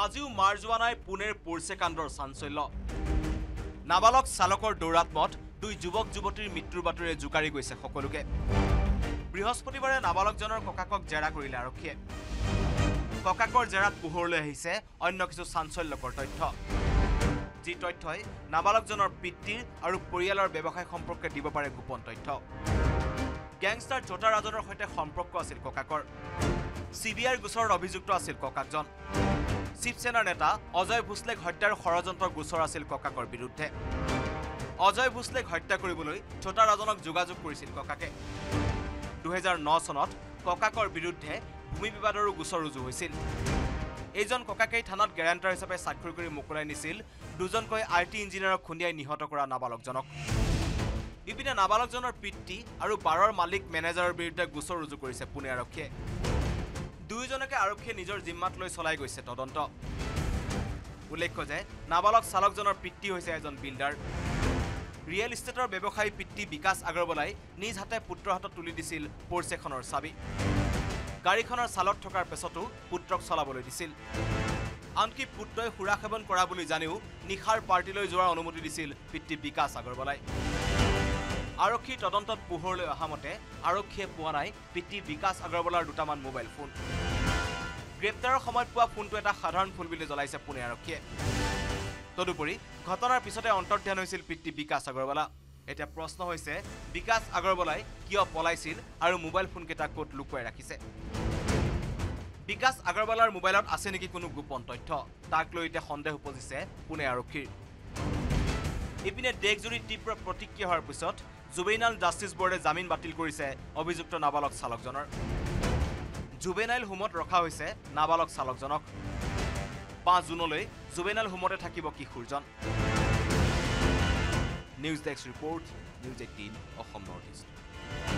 আজিও মাৰ যোৱা নাই পুনেৰ পোৰছে কাণ্ডৰ চাঞ্চল্য নাবালক চালকৰ দৌৰাত্মত দুই যুৱক যুৱতীৰ মৃত্যুৰ বাতৰিৰে জোকাৰি গৈছে সকলোকে বৃহস্পতিবাৰে নাবালকজনৰ ককাকক জেৰা কৰিলে আৰক্ষীয়ে ককাকৰ জেৰাত পোহৰলৈ আহিছে অন্য কিছু চাঞ্চল্যকৰ তথ্য যি তথ্যই নাবালকজনৰ পিতৃৰ আৰু পৰিয়ালৰ ব্যৱসায় সম্পৰ্কে দিব পাৰে গোপন তথ্য গ্যাংষ্টাৰ জোটা ৰাজনৰ সৈতে সম্পৰ্ক আছিল ককাকৰ সিবিআইৰ গোচৰৰ অভিযুক্ত আছিল ককাকজন শিৱসেনাৰ নেতা অজয় ভোসলেক হত্যাৰ ষড়যন্ত্ৰৰ গোচৰ আছিল ককাকৰ বিৰুদ্ধে অজয় ভোসলেক হত্যা কৰিবলৈ জোটা ৰাজনক যোগাযোগ কৰিছিল ককাকে 2009 চনত ককাকৰ বিৰুদ্ধে ভূমি বিবাদৰো গোচৰ ৰুজু হৈছিল এইজন ককাকেই থানাত গ্যাৰাণ্টাৰ হিচাপে স্বাক্ষৰ কৰি মুকলাই নিছিল দুজনকৈ আইটি ইঞ্জিনিয়াৰক খুন্দিয়াই নিহত কৰা নাবালকজনক ইপিনে নাবালকজনৰ পিতৃ আৰু বাৰৰ মালিক মেনেজাৰৰ বিৰুদ্ধে গোচৰ ৰুজু কৰিছে পুনে আৰক্ষীয়ে দুইজনকে আৰক্ষীয়ে নিজৰ জিম্মাত লৈ চলাই গৈছে তদন্ত উল্লেখ্য যে নাবালক চালকজনৰ পিতৃ হৈছে এজন বিল্ডাৰ ৰিয়েল ইষ্টেটৰ ব্যৱসায়ী পিতৃ বিকাশ আগৰৱালাই নিজ হাতে পুত্ৰৰ হাতত তুলি দিছিল পোৰছেখনৰ চাবি গাড়ীখনৰ চালত থকাৰ পিছতো পুত্ৰক চলাবলৈ দিছিল আনকি পুত্ৰই সুৰা সেৱন কৰা বুলি জানিও নিখাৰ পাৰ্টিলৈ যোৱাৰ অনুমতি দিছিল পিতৃ বিকাশ আগৰৱালাই আৰক্ষীৰ তদন্তত পোহৰলৈ অহা মতে আৰক্ষীয়ে পোৱা নাই পিতৃ বিকাশ আগৰৱালাৰ দুটামান মোবাইল ফোন গ্ৰেপ্তাৰৰ সময়ত পোৱা ফোনটো এটা সাধাৰণ ফুল বুলি জ্বলাইছে পুনে আৰক্ষীয়ে তদুপৰি ঘটনাৰ পিছতে অন্তৰ্ধান হৈছিল পিতৃ বিকাশ আগৰৱালা এতিয়া প্ৰশ্ন হৈছে বিকাশ আগৰৱালাই কিয় পলাইছিল আৰু মোবাইল ফোন কেইটা ক'ত লুকুৱাই ৰাখিছে বিকাশ আগৰৱালাৰ মোবাইলত আছে নেকি কোনো গোপন তথ্য তাক লৈ এতিয়া সন্দেহ উপজিছে পুনে আৰক্ষীৰ ইপিনে দেশজুৰি তীব্ৰ প্ৰতিক্ৰিয়া হোৱাৰ পিছত জুবেনাইল জাষ্টিছ বোৰ্ডে জামিন বাতিল কৰিছে অভিযুক্ত নাবালক চালকজনৰ জুবেনাইল হোমত ৰখা হৈছে নাবালক চালকজনক 5 জুনলৈ জুবেনাইল হোমতে থাকিব কিশোৰজন news desk report news 18 Assam north east